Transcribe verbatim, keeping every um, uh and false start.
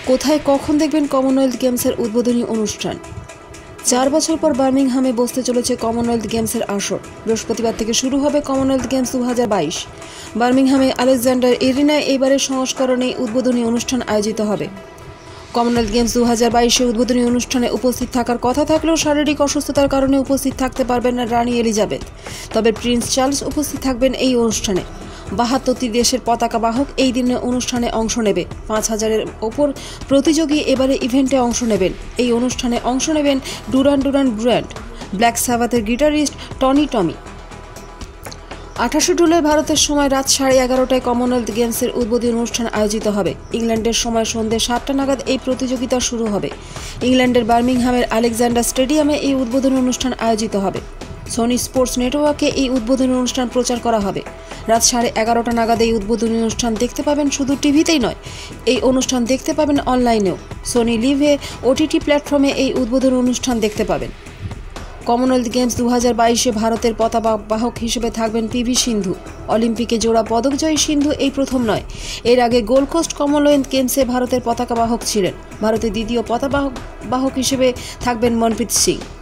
কোথায় কখন দেখবেন কমনওয়েলথ গেমসের উদ্বোধনী অনুষ্ঠান? চার বছর পর বার্মিংহামে বসতে চলেছে কমনওয়েলথ গেমসের আসর। বৃহস্পতিবার থেকে শুরু হবে কমনওয়েলথ গেমস দু হাজার বাইশ। বার্মিংহামে আলেকজান্ডার এরিনায় এবারের সংস্করণে উদ্বোধনী অনুষ্ঠান আয়োজিত হবে। কমনওয়েলথ গেমস দু হাজার বাইশে উদ্বোধনী অনুষ্ঠানে উপস্থিত থাকার কথা থাকলেও শারীরিক অসুস্থতার কারণে উপস্থিত থাকতে পারবেন না রানী এলিজাবেথ। তবে প্রিন্স চার্লস উপস্থিত থাকবেন এই অনুষ্ঠানে। বাহাত্তরটি দেশের পতাকা বাহক এই দিনের অনুষ্ঠানে অংশ নেবে। পাঁচ হাজারের ওপর প্রতিযোগী এবারে ইভেন্টে অংশ নেবেন। এই অনুষ্ঠানে অংশ নেবেন ডুরান ডুরান ব্র্যান্ড, ব্ল্যাক সাবাথের গিটারিস্ট টনি টমি। আঠাশে জুলাই ভারতের সময় রাত সাড়ে এগারোটায় কমনওয়েলথ গেমসের উদ্বোধনী অনুষ্ঠান আয়োজিত হবে। ইংল্যান্ডের সময় সন্ধ্যে সাতটা নাগাদ এই প্রতিযোগিতা শুরু হবে। ইংল্যান্ডের বার্মিংহামের আলেকজান্ডার স্টেডিয়ামে এই উদ্বোধনী অনুষ্ঠান আয়োজিত হবে। সোনি স্পোর্টস নেটওয়ার্কে এই উদ্বোধনী অনুষ্ঠান প্রচার করা হবে। রাত সাড়ে এগারোটা নাগাদ এই উদ্বোধনী অনুষ্ঠান দেখতে পাবেন শুধু টিভিতেই নয়, এই অনুষ্ঠান দেখতে পাবেন অনলাইনেও। সোনি লিভে ওটিটি প্ল্যাটফর্মে এই উদ্বোধনী অনুষ্ঠান দেখতে পাবেন। কমনওয়েলথ গেমস দু হাজার বাইশে ভারতের পতাকা বাহক হিসেবে থাকবেন পিভি সিন্ধু। অলিম্পিকে জোড়া পদকজয়ী সিন্ধু এই প্রথম নয়। এর আগে গোল্ড কোস্ট কমনওয়েলথ গেমসে ভারতের পতাকা বাহক ছিলেন। ভারতের দ্বিতীয় পতাকা বাহক হিসেবে থাকবেন মনপ্রীত সিং।